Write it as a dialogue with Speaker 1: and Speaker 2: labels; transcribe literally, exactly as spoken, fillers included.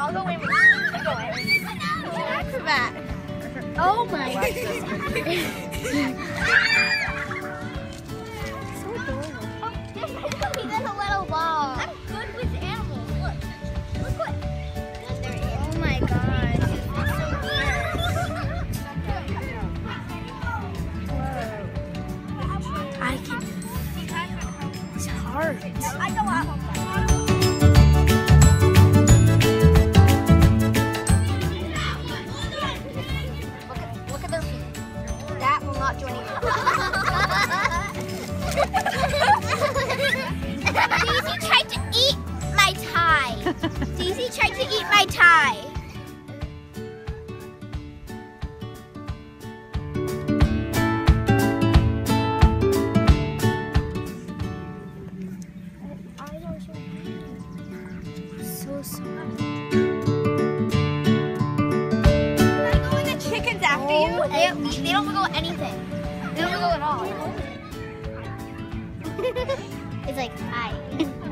Speaker 1: I'll go in with you. I'll go in.
Speaker 2: Acrobat. Oh my god. So adorable.
Speaker 1: Oh, he does a little ball. I'm good with animals. Look. Look what.
Speaker 2: Oh my god. I can feel his heart.
Speaker 1: I go out. Look at, look at their feet. That will not join you. Daisy tried to eat my tie. Daisy tried to eat my tie.
Speaker 2: So soft.
Speaker 1: Chickens after you? They, they don't wiggle at anything. They don't wiggle at all. It's like, hi.